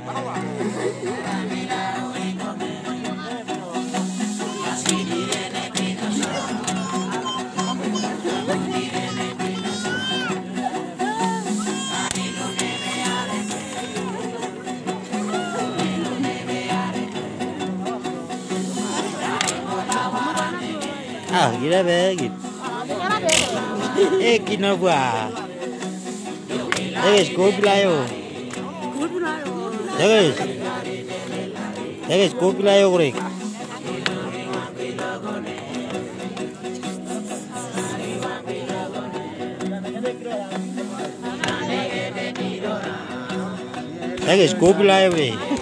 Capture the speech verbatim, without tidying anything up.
Ah, gila be gitu. Eh, kinapa? Guys, kopi layo. Guys, guys, kopi layo korek. Guys, kopi layo be.